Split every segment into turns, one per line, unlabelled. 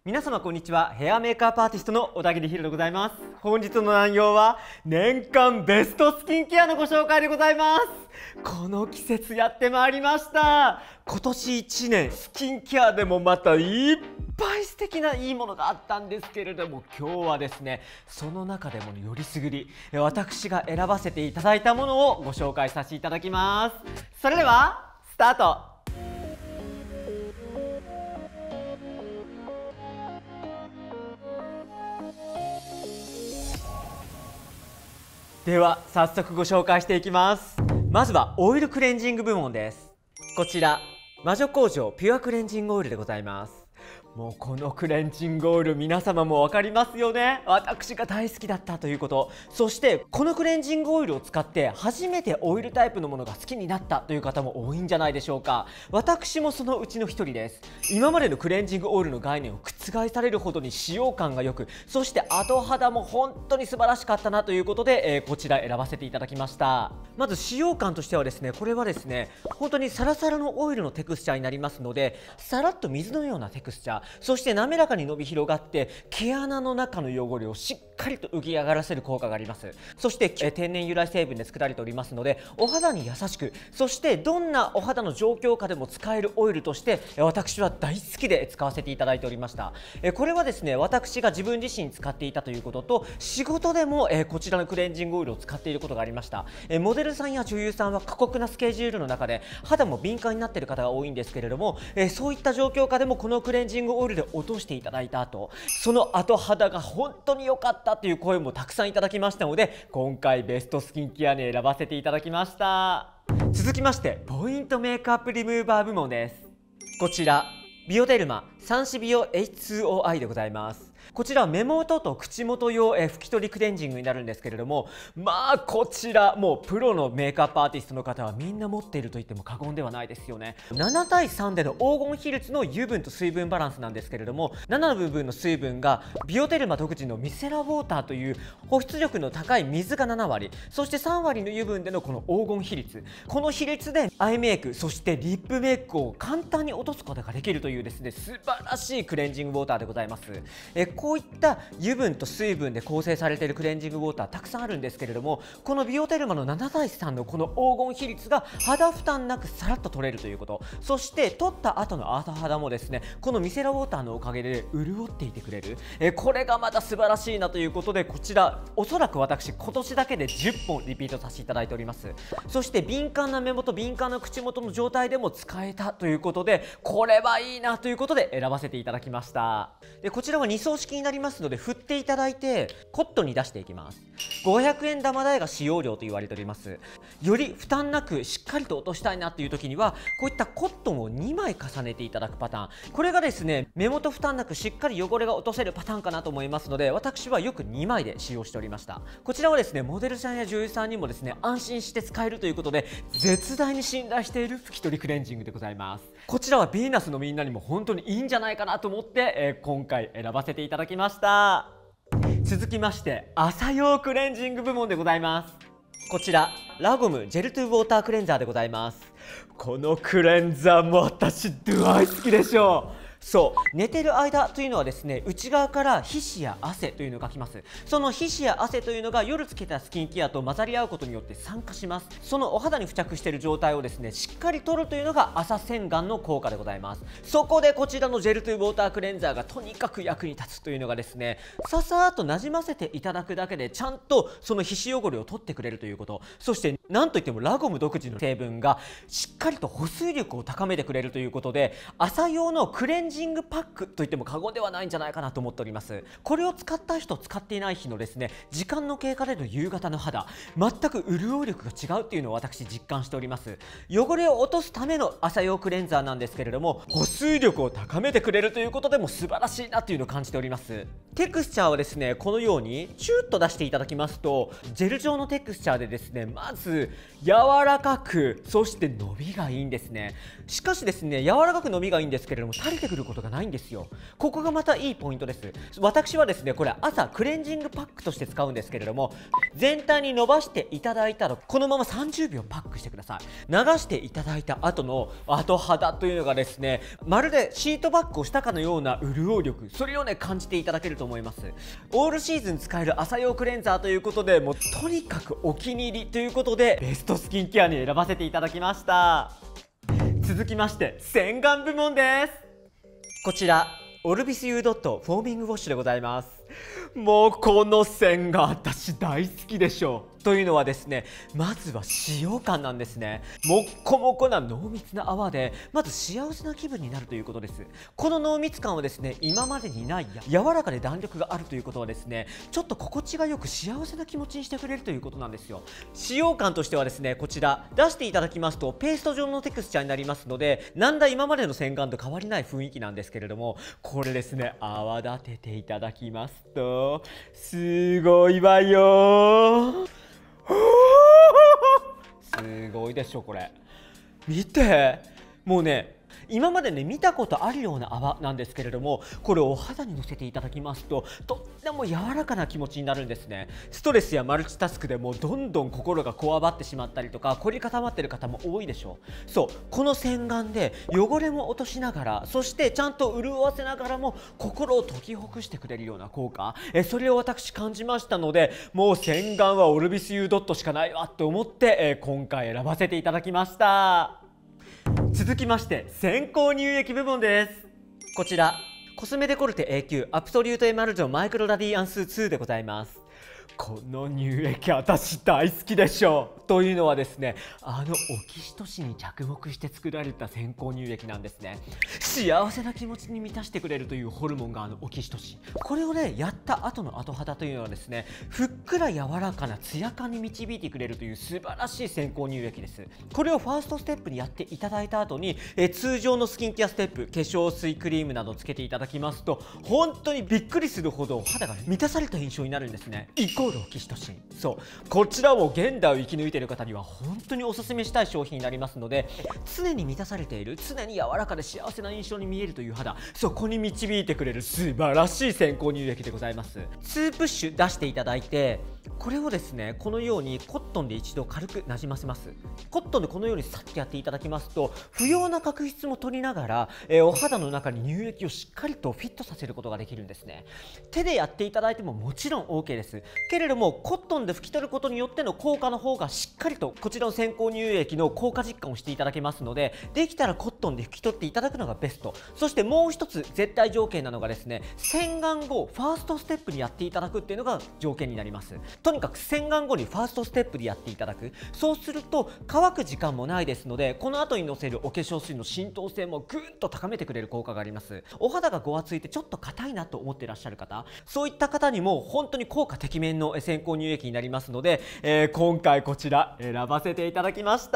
皆様こんにちは。ヘアメイクアップアーティストの小田切ヒロでございます。本日の内容は年間ベストスキンケアのご紹介でございます。この季節やってまいりました。今年1年スキンケアでもまたいっぱい素敵ないいものがあったんですけれども、今日はですねその中でもよりすぐり私が選ばせていただいたものをご紹介させていただきます。それではスタート。では早速ご紹介していきます。まずはオイルクレンジング部門です。こちら魔女工場ピュアクレンジングオイルでございます。もうこのクレンジングオイル皆様も分かりますよね。私が大好きだったということ、そしてこのクレンジングオイルを使って初めてオイルタイプのものが好きになったという方も多いんじゃないでしょうか。私もそのうちの一人です。今までのクレンジングオイルの概念を覆されるほどに使用感が良く、そして後肌も本当に素晴らしかったなということで、こちら選ばせていただきました。まず使用感としてはですね、これはですね本当にサラサラのオイルのテクスチャーになりますので、さらっと水のようなテクスチャー、そして滑らかに伸び広がって毛穴の中の汚れをしっかりと浮き上がらせる効果があります。そして天然由来成分で作られておりますので、お肌に優しく、そしてどんなお肌の状況下でも使えるオイルとして私は大好きで使わせていただいておりました。これはですね私が自分自身使っていたということと、仕事でもこちらのクレンジングオイルを使っていることがありました。モデルさんや女優さんは過酷なスケジュールの中で肌も敏感になっている方が多いんですけれども、そういった状況下でもこのクレンジングオイルで落としていただいた後、その後肌が本当に良かったという声もたくさんいただきましたので、今回ベストスキンケアに選ばせていただきました。続きましてポイントメイクアップリムーバー部門です。こちらビオデルマ3種美容 H2OI でございます。こちらは目元と口元用拭き取りクレンジングになるんですけれども、まあこちらもうプロのメイクアップアーティストの方はみんな持っていると言っても過言ではないですよね。7対3での黄金比率の油分と水分バランスなんですけれども、7の部分の水分がビオデルマ独自のミセラウォーターという保湿力の高い水が7割、そして3割の油分でのこの黄金比率、この比率でアイメイク、そしてリップメイクを簡単に落とすことができるというですね素晴らしいクレンジングウォーターでございます。こういった油分と水分で構成されているクレンジングウォーターたくさんあるんですけれども、このビオテルマの7対3のこの黄金比率が肌負担なくさらっと取れるということ、そして取った後の後肌もですねこのミセラウォーターのおかげで潤っていてくれる、これがまた素晴らしいなということで、こちらおそらく私今年だけで10本リピートさせていただいております。そして敏感な目元、敏感な口元の状態でも使えたということで、これはいいなということで選ばせていただきました。でこちらは2層式になりますので、振っていただいてコットンに出していきます。500円玉台が使用量と言われております。より負担なくしっかりと落としたいなという時にはこういったコットンを2枚重ねていただくパターン、これがですね目元負担なくしっかり汚れが落とせるパターンかなと思いますので、私はよく2枚で使用しておりました。こちらはですねモデルさんや女優さんにもですね安心して使えるということで、絶大に信頼している拭き取りクレンジングでございます。こちらはヴィーナスのみんなにも本当にいいんじゃないかなと思って、今回選ばせていただきました。続きまして朝用クレンジング部門でございます。こちらラゴムジェルトゥウォータークレンザーでございます。このクレンザーも私大好きでしょう。そう寝てる間というのはですね内側から皮脂や汗というのがきます。その皮脂や汗というのが夜つけたスキンケアと混ざり合うことによって酸化します。そのお肌に付着している状態をですねしっかり取るというのが朝洗顔の効果でございます。そこでこちらのジェルトゥウォータークレンザーがとにかく役に立つというのがですね、ささっとなじませていただくだけでちゃんとその皮脂汚れを取ってくれるということ、そしてなんといってもラゴム独自の成分がしっかりと保水力を高めてくれるということで、朝用のクレンジングパックといっても過言ではないんじゃないかなと思っております。これを使った日と使っていない日のですね時間の経過での夕方の肌、全く潤い力が違うっていうのを私実感しております。汚れを落とすための朝用クレンザーなんですけれども、保水力を高めてくれるということでも素晴らしいなというのを感じております。テクスチャーはですねこのようにチューッと出していただきますと、ジェル状のテクスチャーでですねまず柔らかく、そして伸びがいいんですね。しかしですね柔らかく伸びがいいんですけれども、垂れてくるることがないんですよ。ここがまたいいポイントです。私はですねこれ朝クレンジングパックとして使うんですけれども、全体に伸ばしていただいたらこのまま30秒パックしてください。流していただいた後の後肌というのがですね、まるでシートバッグをしたかのような潤い力、それをね感じていただけると思います。オールシーズン使える朝用クレンザーということで、もうとにかくお気に入りということでベストスキンケアに選ばせていただきました。続きまして洗顔部門です。こちらオルビス U ドットフォーミングウォッシュでございます。もうこの洗顔私大好きでしょう。というのはですね、まずは使用感なんですね。もっこもこな濃密な泡でまず幸せな気分になるということです。この濃密感はですね、今までにない柔らかで弾力があるということはですね、ちょっと心地がよく幸せな気持ちにしてくれるということなんですよ。使用感としてはですね、こちら出していただきますとペースト状のテクスチャーになりますので、なんだ今までの洗顔と変わりない雰囲気なんですけれども、これですね、泡立てていただきますとすごいわよ。すごいでしょこれ。見て、もうね今までね見たことあるような泡なんですけれども、これをお肌にのせていただきますととっても柔らかな気持ちになるんですね。ストレスやマルチタスクでもうどんどん心がこわばってしまったりとか凝り固まってる方も多いでしょう。そう、この洗顔で汚れも落としながら、そしてちゃんと潤わせながらも心を解きほぐしてくれるような効果、それを私感じましたので、もう洗顔はオルビス U ドットしかないわと思って、今回選ばせていただきました。続きまして先行乳液部門です。こちらコスメデコルテ A 級アプソリュートエマルジョンマイクロラディアンス2でございます。この乳液私大好きでしょう。というのはですね、オキシトシンに着目して作られた先行乳液なんですね。幸せな気持ちに満たしてくれるというホルモンがオキシトシン、これをねやった後の後肌というのはですね、ふっくら柔らかなツヤ感に導いてくれるという素晴らしい先行乳液です。これをファーストステップにやっていただいた後に通常のスキンケアステップ、化粧水クリームなどつけていただきますと本当にびっくりするほど肌が満たされた印象になるんですね。イコールオキシトシン。そう、こちらも現代を生き抜いている方には本当におすすめしたい商品になりますので、常に満たされている、常に柔らかで幸せな印象に見えるという肌、そこに導いてくれる素晴らしい先行乳液でございます。2プッシュ出していただいて、これをですねこのようにコットンで一度軽くなじませます。コットンでこのようにさっとやっていただきますと、不要な角質も取りながら、お肌の中に乳液をしっかりとフィットさせることができるんですね。手でやっていただいてももちろん OK ですけれども、コットンで拭き取ることによっての効果の方がしっかりとこちらの先行乳液の効果実感をしていただけますので、できたらコットンで拭き取っていただくのがベスト。そしてもう一つ絶対条件なのがですね、洗顔後ファーストステップにやっていただくっていうのが条件になります。とにかく洗顔後にファーストステップでやっていただく。そうすると乾く時間もないですので、この後にのせるお化粧水の浸透性もぐんと高めてくれる効果があります。お肌がごわついてちょっと硬いなと思っていらっしゃる方、そういった方にも本当に効果てきめんの先行乳液になりますので、今回こちら選ばせていただきました。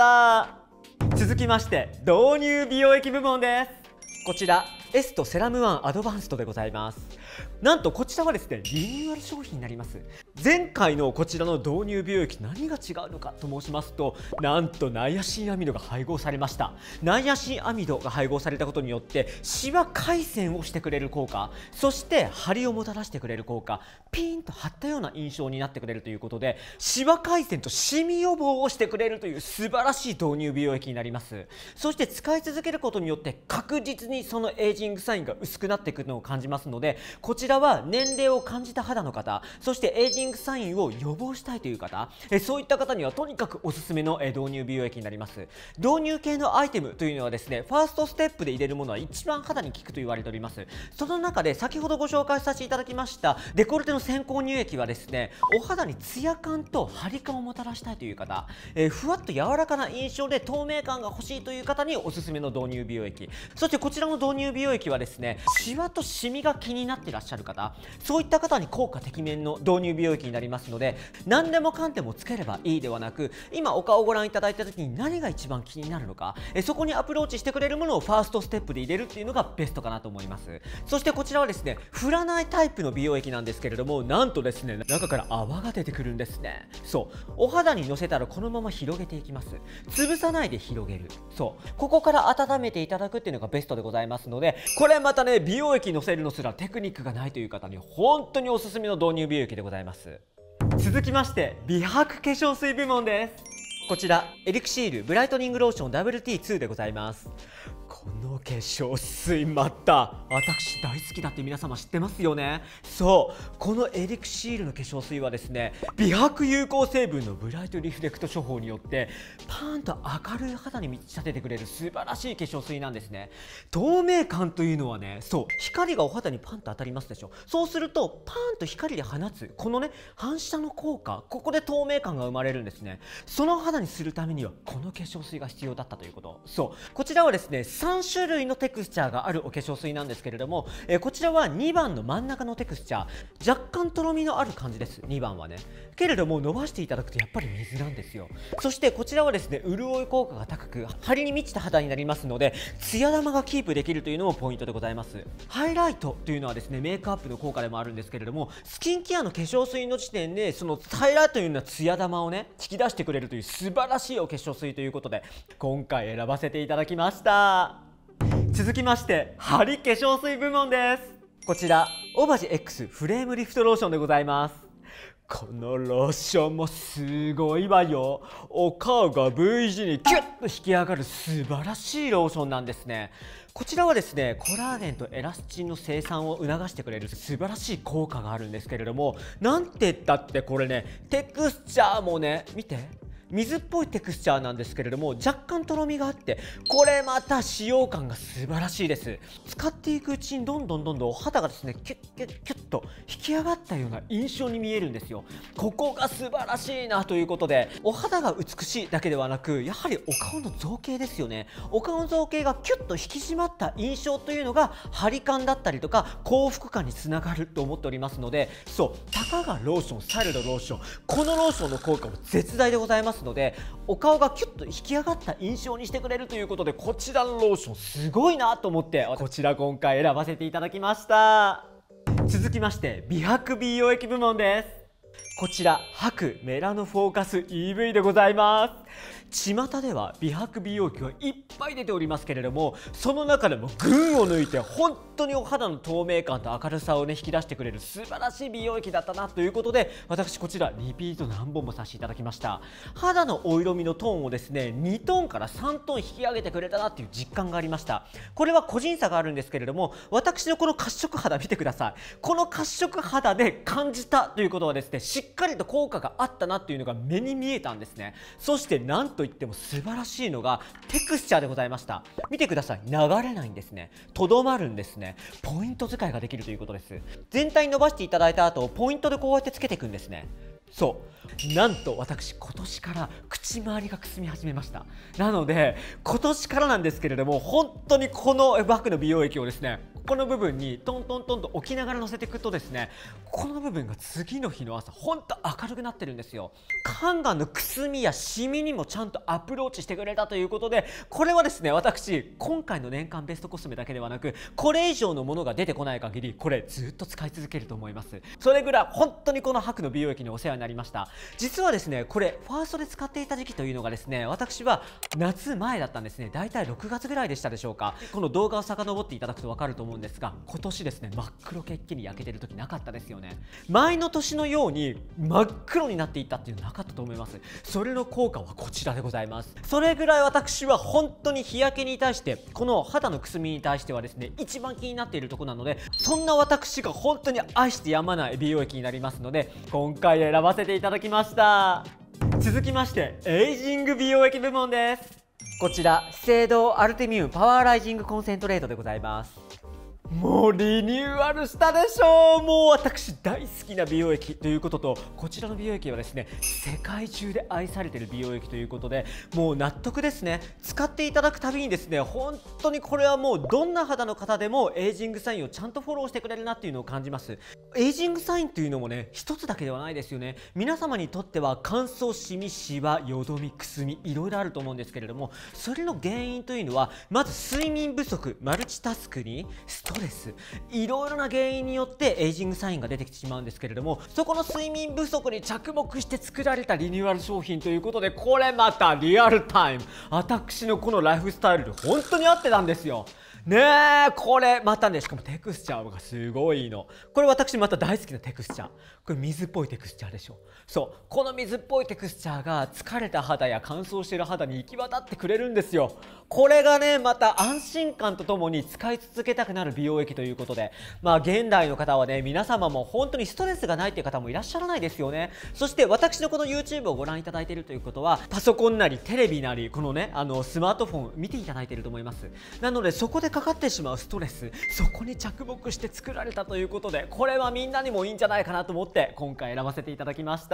続きまして導入美容液部門です。こちらエストセラムワンアドバンストでございます。なんとこちらはですねリニューアル商品になります。前回のこちらの導入美容液、何が違うのかと申しますと、なんとナイアシンアミドが配合されました。ナイアシンアミドが配合されたことによってシワ改善をしてくれる効果、そして張りをもたらしてくれる効果、ピーンと張ったような印象になってくれるということで、シワ改善とシミ予防をしてくれるという素晴らしい導入美容液になります。そして使い続けることによって確実にそのエイジングサインが薄くなっていくのを感じますので、こちらは年齢を感じた肌の方、そしてエイジングサインを予防したいという方、そういった方にはとにかくおすすめの導入美容液になります。導入系のアイテムというのはですね、ファーストステップで入れるものは一番肌に効くと言われております。その中で先ほどご紹介させていただきましたデコルテの先行乳液はですね、お肌にツヤ感と張り感をもたらしたいという方、ふわっと柔らかな印象で透明感が欲しいという方におすすめの導入美容液。そしてこちらの導入美容液はですね、シワとシミが気になっていらっしゃる方、そういった方に効果てきめんの導入美容液になりますので、何でもかんでもつければいいではなく、今お顔をご覧いただいた時に何が一番気になるのか、そこにアプローチしてくれるものをファーストステップで入れるっていうのがベストかなと思います。そしてこちらはですね、振らないタイプの美容液なんですけれども、なんとですね中から泡が出てくるんですね。そう、お肌にのせたらこのまま広げていきます。潰さないで広げる。そう、ここから温めていただくっていうのがベストでございますので、 これまたね、美容液にのせるのすらテクニックがないという方に本当におすすめの導入美容液でございます。続きまして美白化粧水部門です。こちらエリクシールブライトニングローション WT2 でございます。この化粧水また私大好きだって皆様知ってますよね。そう、このエリクシールの化粧水はですね、美白有効成分のブライトリフレクト処方によってパーンと明るい肌に仕立ててくれる素晴らしい化粧水なんですね。透明感というのはね、そう、光がお肌にパンと当たりますでしょ。そうするとパーンと光で放つこのね、反射の効果、ここで透明感が生まれるんですね。その肌にするためにはこの化粧水が必要だったということ。そう、こちらはですね、3種類のテクスチャーがあるお化粧水なんですけれども、こちらは2番の真ん中のテクスチャー、若干とろみのある感じです。2番はね、けれども伸ばしていただくとやっぱり水なんですよ。そしてこちらはですね、潤い効果が高く張りに満ちた肌になりますので、ツヤ玉がキープできるというのもポイントでございます。ハイライトというのはですね、メイクアップの効果でもあるんですけれども、スキンケアの化粧水の時点でそのハイライトというようなツヤ玉をね、引き出してくれるという素晴らしいお化粧水ということで今回選ばせていただきました。続きましてハリ化粧水部門です。こちらオバジ X フレームリフトローションでございます。このローションもすごいわよ。お顔が V 字にキュッと引き上がる素晴らしいローションなんですね。こちらはですね、コラーゲンとエラスチンの生産を促してくれる素晴らしい効果があるんですけれども、なんて言ったってこれね、テクスチャーもね、見て、水っぽいテクスチャーなんですけれども、若干とろみがあって、これまた使用感が素晴らしいです。使っていくうちにどんどんお肌がですね、キュッキュッキュッと引き上がったような印象に見えるんですよ。ここが素晴らしいなということで、お肌が美しいだけではなく、やはりお顔の造形ですよね。お顔の造形がキュッと引き締まった印象というのが張り感だったりとか幸福感につながると思っておりますので、そう、たかがローション、されどローション、このローションの効果も絶大でございますので、お顔がキュッと引き上がった印象にしてくれるということで、こちらのローションすごいなと思ってこちら今回選ばせていただきました。続きまして美白美容液部門です。こちら白メラノフォーカス EV でございます。巷では美白美容液がいっぱい出ておりますけれども、その中でも群を抜いて本当にお肌の透明感と明るさをね、引き出してくれる素晴らしい美容液だったなということで、私こちらリピート何本もさせていただきました。肌のお色味のトーンをですね、2トーンから3トーン引き上げてくれたなっていう実感がありました。これは個人差があるんですけれども、私のこの褐色肌見てください。この褐色肌で感じたということはですね、しっかりと効果があったなっていうのが目に見えたんですね。そしてなんといっても素晴らしいのがテクスチャーでございました。見てください、流れないんですね。とどまるんですね。ポイント使いができるということです。全体に伸ばしていただいた後、ポイントでこうやってつけていくんですね。そう、なんと私今年から口周りがくすみ始めました。なので今年からなんですけれども、本当にこのバッグの美容液をですね、この部分にトントントンと置きながら乗せていくとですね、この部分が次の日の朝ほんと明るくなってるんですよ。肝がんのくすみやシミにもちゃんとアプローチしてくれたということで、これはですね、私今回の年間ベストコスメだけではなく、これ以上のものが出てこない限りこれずっと使い続けると思います。それぐらい本当にこの白の美容液にお世話になりました。実はですね、これファーストで使っていた時期というのがですね、私は夏前だったんですね。だいたい6月ぐらいでしたでしょうか。この動画を遡っていただくと分かると思うんですが、今年ですね、真っ黒けっきり焼けてる時なかったですよね。前の年のように真っ黒になっていったっていうのなかったと思います。それの効果はこちらでございます。それぐらい私は本当に日焼けに対して、この肌のくすみに対してはですね、一番気になっているところなので、そんな私が本当に愛してやまない美容液になりますので、今回選ばせていただきました。続きましてエイジング美容液部門です。こちら資生堂アルテミウムパワーライジングコンセントレートでございます。もうリニューアルしたでしょう。もう私大好きな美容液ということと、こちらの美容液はですね、世界中で愛されている美容液ということで、もう納得ですね。使っていただくたびにですね、本当にこれはもうどんな肌の方でもエイジングサインをちゃんとフォローしてくれるなっていうのを感じます。エイジングサインというのもね、一つだけではないですよね。皆様にとっては乾燥、シミ、シワ、よどみ、くすみ、いろいろあると思うんですけれども、それの原因というのはまず睡眠不足、マルチタスクにストレス、いろいろな原因によってエイジングサインが出てきてしまうんですけれども、そこの睡眠不足に着目して作られたリニューアル商品ということで、これまたリアルタイム、私のこのライフスタイルで本当に合ってたんですよ。 ねえ、これまたね、しかもテクスチャーがすごいの。これ私また大好きなテクスチャー。これ水っぽいテクスチャーでしょ。そう、この水っぽいテクスチャーが疲れた肌や乾燥している肌に行き渡ってくれるんですよ。これがね、また安心感とともに使い続けたくなる美容液ということで、現代の方はね、皆様も本当にストレスがないっていう方もいらっしゃらないですよね。そして私のこの YouTube をご覧いただいているということは、パソコンなりテレビなり、このね、スマートフォン見ていただいていると思います。なのでそこでかかってしまうストレス、そこに着目して作られたということで、これはみんなにもいいんじゃないかなと思って今回選ばせていただきました。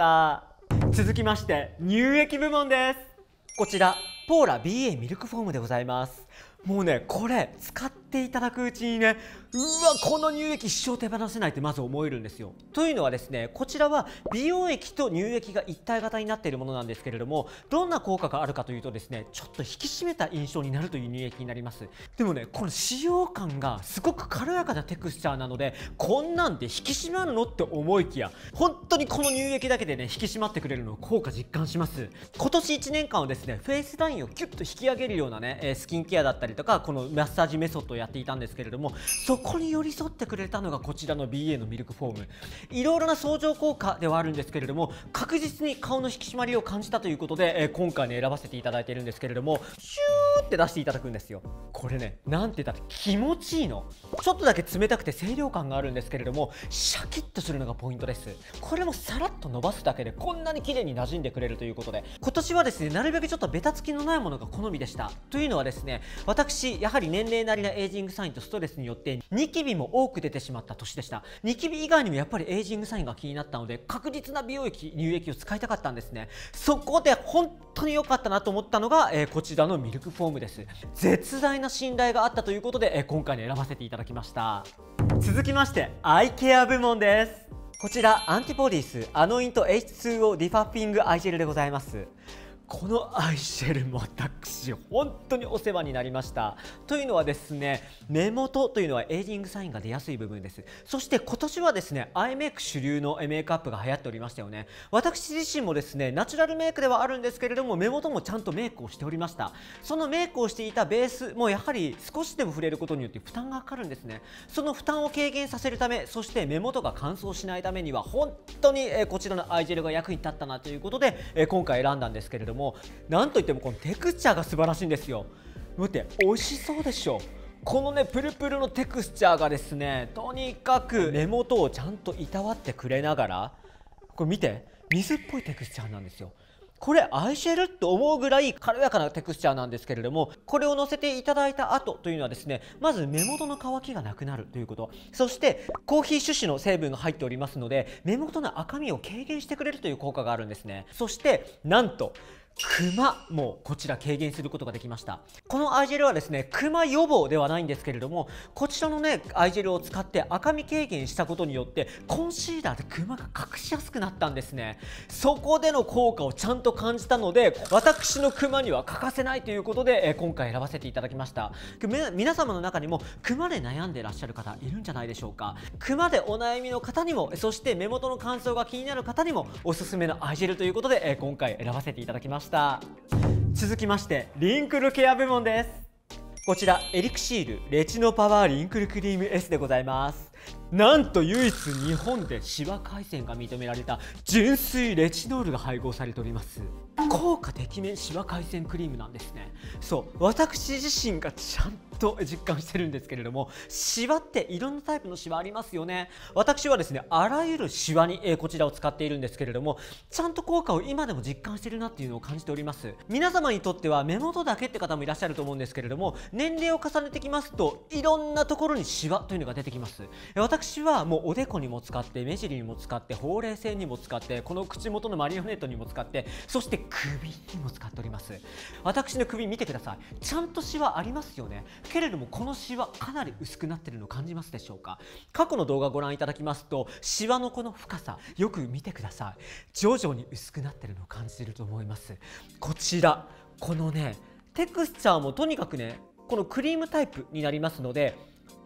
続きまして乳液部門です。こちらポーラ BA ミルクフォームでございます。もうね、これ使っていただくうちにね、うわ、この乳液一生手放せないってまず思えるんですよ。というのはですね、こちらは美容液と乳液が一体型になっているものなんですけれども、どんな効果があるかというとですね、ちょっと引き締めた印象になるという乳液になります。でもね、この使用感がすごく軽やかなテクスチャーなので、こんなんで引き締まるのって思いきや、本当にこの乳液だけでね、引き締まってくれるのを効果実感します。今年1年間はですね、フェイスラインをキュッと引き上げるようなね、スキンケアだったりとか、このマッサージメソッドをやっていたんですけれども、そこに寄り添ってくれたのがこちらの BA のミルクフォーム。いろいろな相乗効果ではあるんですけれども、確実に顔の引き締まりを感じたということで、今回ね選ばせていただいているんですけれども、シューって出していただくんですよ。これね、なんて言ったら気持ちいいの。ちょっとだけ冷たくて清涼感があるんですけれども、シャキッとするのがポイントです。これもさらっと伸ばすだけでこんなに綺麗に馴染んでくれるということで、今年はですね、なるべくちょっとベタつきのないものが好みでした。というのはですね、私やはり年齢なりなエイジングサインとストレスによってニキビも多く出てしまった年でした。ニキビ以外にもやっぱりエイジングサインが気になったので、確実な美容液、乳液を使いたかったんですね。そこで本当に良かったなと思ったのが、こちらのミルクフォームです。絶大な信頼があったということで、今回ね選ばせていただきました。続きましてアイケア部門です。こちらアンティポリスアノイント H2O ディファッピングアイジェルでございます。このアイシェルも私本当にお世話になりました。というのはですね、目元というのはエイジングサインが出やすい部分です。そして今年はですね、アイメイク主流のメイクアップが流行っておりましたよね。私自身もですね、ナチュラルメイクではあるんですけれども、目元もちゃんとメイクをしておりました。そのメイクをしていたベースもやはり少しでも触れることによって負担がかかるんですね。その負担を軽減させるため、そして目元が乾燥しないためには本当にこちらのアイジェルが役に立ったなということで、今回選んだんですけれども、なんといってもこのテクスチャーが素晴らしいんですよ。見て、美味しそうでしょ。このねプルプルのテクスチャーがですね、とにかく目元をちゃんといたわってくれながら、これ見て、水っぽいテクスチャーなんですよ。これアイシェルって思うぐらい軽やかなテクスチャーなんですけれども、これをのせていただいた後というのはですね、まず目元の乾きがなくなるということ、そしてコーヒー種子の成分が入っておりますので、目元の赤みを軽減してくれるという効果があるんですね。そしてなんとクマもこちら軽減することができました。このアイジェルはですね、クマ予防ではないんですけれども、こちらのねアイジェルを使って赤み軽減したことによってコンシーラーでクマが隠しやすくなったんですね。そこでの効果をちゃんと感じたので、私のクマには欠かせないということで、今回選ばせていただきました。皆様の中にもクマで悩んでいらっしゃる方いるんじゃないでしょうか。クマでお悩みの方にも、そして目元の乾燥が気になる方にもおすすめのアイジェルということで、今回選ばせていただきました。続きましてリンクルケア部門です。こちらエリクシールレチノパワーリンクルクリーム S でございます。なんと唯一日本でシワ改善が認められた純粋レチノールが配合されております。効果てきめんシワ改善クリームなんですね。そう、私自身がちゃんと実感してるんですけれども、シワっていろんなタイプのシワありますよね。私はですね、あらゆるシワに、こちらを使っているんですけれども、ちゃんと効果を今でも実感してるなっていうのを感じております。皆様にとっては目元だけって方もいらっしゃると思うんですけれども、年齢を重ねてきますといろんなところにシワというのが出てきます。私はもうおでこにも使って、目尻にも使って、ほうれい線にも使って、この口元のマリオネットにも使って、そして首にも使っております。私の首見てください。ちゃんとシワありますよね。けれどもこのシワかなり薄くなってるのを感じますでしょうか。過去の動画をご覧いただきますと、シワのこの深さよく見てください。徐々に薄くなってるのを感じていると思います。こちらこのねテクスチャーもとにかくね、このクリームタイプになりますので、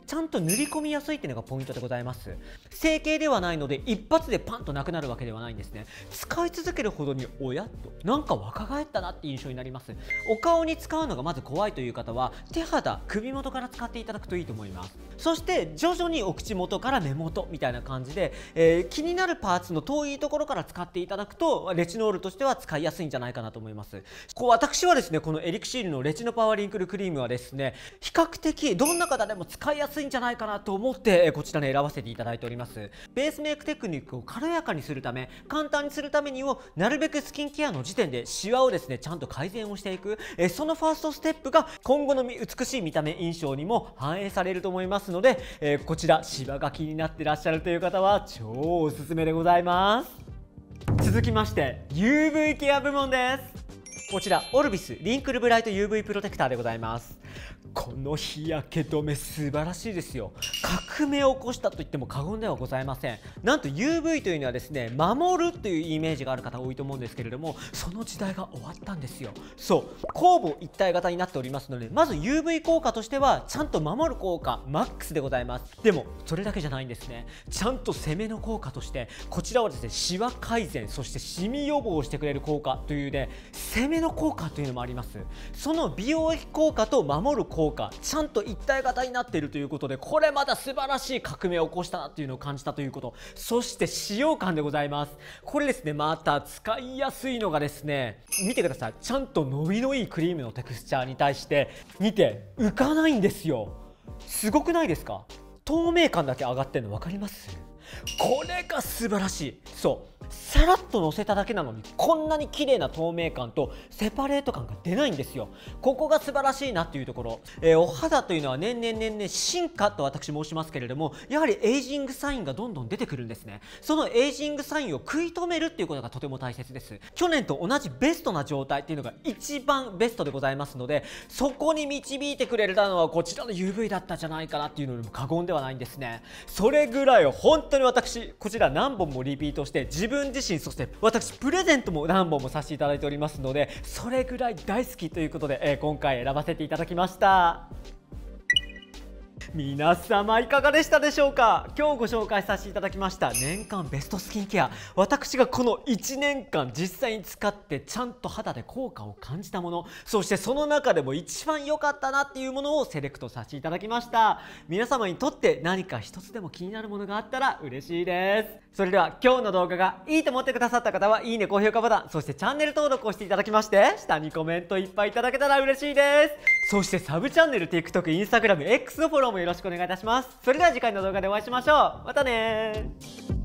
ちゃんと塗り込みやすいっていうのがポイントでございます。成形ではないので一発でパンとなくなるわけではないんですね。使い続けるほどにおやっとなんか若返ったなって印象になります。お顔に使うのがまず怖いという方は手肌、首元から使っていただくといいと思います。そして徐々にお口元から目元みたいな感じで、気になるパーツの遠いところから使っていただくとレチノールとしては使いやすいんじゃないかなと思います。私はですね、このエリクシールのレチノパワーリンクルクリームはですね、比較的どんな方でも使いやすいんじゃないかなと思ってこちらに選ばせていただいております。ベースメイクテクニックを軽やかにするため、簡単にするためにもなるべくスキンケアの時点でシワをですねちゃんと改善をしていく、そのファーストステップが今後の美しい見た目印象にも反映されると思いますので、こちらシワが気になってらっしゃるという方は超おすすめでございます。続きまして UV ケア部門です。こちらオルビスリンクルブライト UV プロテクターでございます。この日焼け止め素晴らしいですよ。革命を起こしたと言っても過言ではございません。なんと UV というのはですね、守るというイメージがある方多いと思うんですけれども、その時代が終わったんですよ。そう交互一体型になっておりますので、まず UV 効果としてはちゃんと守る効果マックスでございます。でもそれだけじゃないんですね。ちゃんと攻めの効果としてこちらはですね、シワ改善、そしてシミ予防をしてくれる効果というね、攻めの効果というのもあります。その美容液効果と守る効果ちゃんと一体型になっているということで、これまた素晴らしい革命を起こしたなっていうのを感じたということ。そして使用感でございます。これですね、また使いやすいのがですね、見てください。ちゃんと伸びのいいクリームのテクスチャーに対して見て浮かないんですよ。すごくないですか？透明感だけ上がってるの分かります？これが素晴らしい。そうさらっと乗せただけなのにこんなに綺麗な透明感とセパレート感が出ないんですよ。ここが素晴らしいなっていうところ。お肌というのは年々進化と私申しますけれども、やはりエイジングサインがどんどん出てくるんですね。そのエイジングサインを食い止めるっていうことがとても大切です。去年と同じベストな状態っていうのが一番ベストでございますので、そこに導いてくれたのはこちらの UV だったんじゃないかなっていうのにも過言ではないんですね。それぐらい本当に私こちら何本もリピートして自分自身、そして私プレゼントも何本もさせていただいておりますので、それぐらい大好きということで、今回選ばせていただきました。皆様いかがでしたでしょうか。今日ご紹介させていただきました年間ベストスキンケア、私がこの1年間実際に使ってちゃんと肌で効果を感じたもの、そしてその中でも一番良かったなっていうものをセレクトさせていただきました。皆様にとって何か一つでも気になるものがあったら嬉しいです。それでは今日の動画がいいと思ってくださった方はいいね、高評価ボタン、そしてチャンネル登録をしていただきまして、下にコメントいっぱいいただけたら嬉しいです。そしてサブチャンネル TikTok、Instagram、X のフォローもよろしくお願いいたします。それでは次回の動画でお会いしましょう。またねー。